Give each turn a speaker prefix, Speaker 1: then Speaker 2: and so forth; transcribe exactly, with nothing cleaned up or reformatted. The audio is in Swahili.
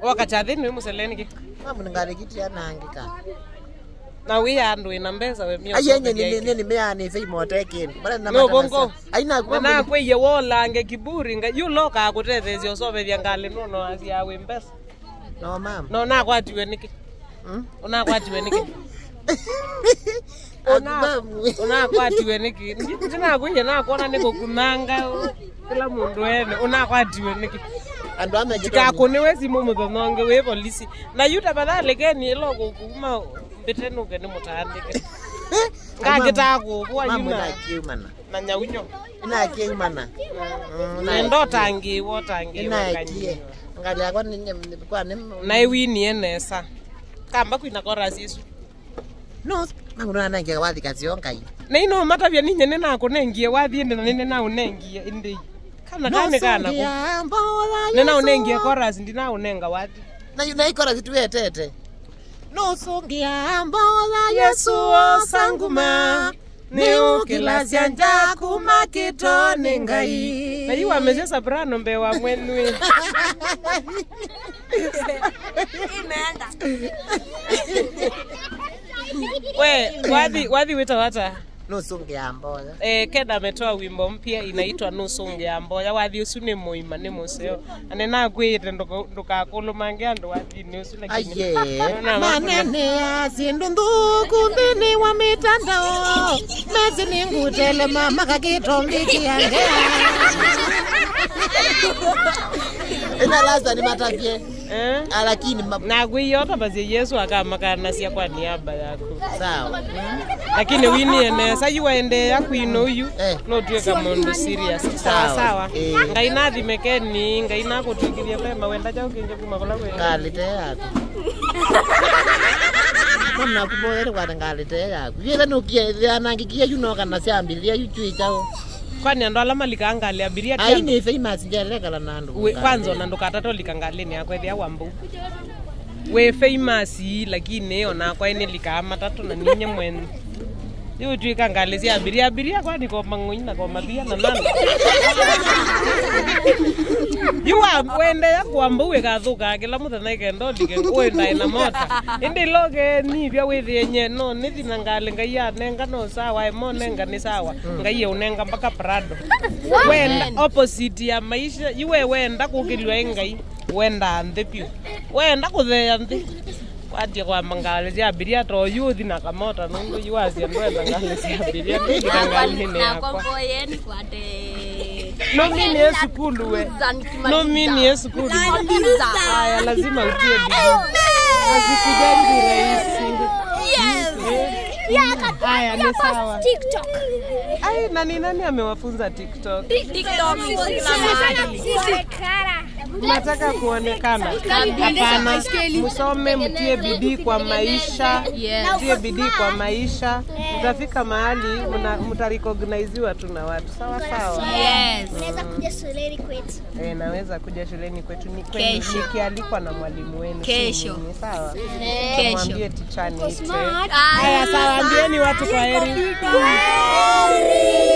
Speaker 1: Wakachathi ni museleni ki.
Speaker 2: Mamu ngale kiti anangika.
Speaker 1: Na we andu ina mbeza we mio.
Speaker 2: Ayenye ni ni ni meani fe motekin. Bara na
Speaker 1: no bongo.
Speaker 2: Aina
Speaker 1: kwa na kwe ye wola nge kiburi nga you loka akutethezi osobe bya ngale no no asia we mbesa.
Speaker 2: No mam.
Speaker 1: No na kwatiwe niki. Hmm? Una kwatiwe niki. Ona ona kwatiwe niki. Ndina kuye na kuona niko kunanga kila mundu ene. Una kwatiwe niki.
Speaker 2: Andu ame
Speaker 1: jika kuniwe simu muthononge we polisi. Na yuta badale keni loko kuma betenuke ni mutandike. Ngagita kubwa yuna.
Speaker 2: Mama kiumana.
Speaker 1: Na nyawinyo.
Speaker 2: Ina kiumana.
Speaker 1: Ndo tangi wo tangi.
Speaker 2: Ina kie. Ngali akwa ni kwa ni.
Speaker 1: Na iwini enesa. Kamba kuina chorus isu.
Speaker 2: No, manguna nange wathi kaziongai.
Speaker 1: Na ino matavya ninye nena kunengie wathi ende na nene na unengie indi. Kana kane kana ko. Nena unengie chorus ndina unenga wathi.
Speaker 2: Na yuna ikora zituetete. No songia mbola Yesu osanguma ni ukilazia njaku makitone ngai.
Speaker 1: Na yiwa meze soprano mbewa mwenwe.
Speaker 3: Imeenda.
Speaker 1: We, wathi wathi wita wata.
Speaker 2: Nusu ngeamboya.
Speaker 1: Eh, Keda ametoa wimbo mpya inaitwa Nusu Ngeamboya. Wathi usu ni muima ni museo. Anena kwite nduka kulumange andu wathi ni usu lakini.
Speaker 2: Aye. Manene ya sindundu kumbini wa mitandao. Mezi ni ngutele mama kakitombi kiangea. Ina lasta ni matavye.
Speaker 1: Eh?
Speaker 2: Lakini
Speaker 1: na gwiyoka bazi Yesu akamakana sia kwa niaba yako.
Speaker 2: Sawa.
Speaker 1: Lakini wini ene sa yuende yakwino yu
Speaker 2: eh.
Speaker 1: No tuweka mundu serious. Sawa sawa.
Speaker 2: Eh.
Speaker 1: Ngaina thimekeni, ngaina kutukiria pema wenda ja ukinje kumakola kwe.
Speaker 2: Ngalite yako. Mama kuboyere kwa ngalite yako. Yele nukie anangikia yuno kana siambilia yuchui chao.
Speaker 1: Kwani ndo alama likangalia abiria
Speaker 2: tena. Ai ni famous njeleka la nandu.
Speaker 1: We kwanza na ndo katato likangaleni akwe thia wambu. We famous lakini ona kwa ine likama tatu na ninye mwenu. Yu tu ikangalezia abiria abiria kwani kwa manguina kwa mabia na nani. Yuwa wende ya kuambu we kathuka kila muthenya ikendo like kwenda ina mota. Indi loge ni bya withi yenye no nithi na ngale ngai ya nenga no sawa emo nenga ni sawa. Ngai ye unenga mpaka Prado. Wenda opposite ya maisha yuwe wenda kukilwa ngai wenda nthipio. Wenda kuthea nthi. Waje kwa mangale cia abiria to yuthi na kamota nungu yuazi ndwenda ngale cia abiria ngitangali ne
Speaker 3: yakwa. Na kwa yeni kwate.
Speaker 1: No mini ya skulu we. No mini ya skulu. Haya lazima utie bidii. Azikujangi rahisi.
Speaker 3: Yes.
Speaker 1: Haya ni sawa.
Speaker 3: TikTok.
Speaker 1: Ai nani nani amewafunza TikTok?
Speaker 3: TikTok sisi kara.
Speaker 1: Nataka kuonekana. Hapana. Msome mtie bidii kwa maisha. Mtie bidii kwa maisha. Mtafika mahali mtarecognizewa tu na watu. Sawa sawa.
Speaker 3: Yes.
Speaker 4: Naweza kuja shuleni kwetu.
Speaker 1: Eh, naweza kuja shuleni kwetu ni kweli nikialikwa na mwalimu wenu.
Speaker 3: Kesho.
Speaker 1: Sawa.
Speaker 3: Kesho.
Speaker 1: Mwambie tichani ite.
Speaker 3: Haya
Speaker 1: sawa, ambieni watu kwa heri.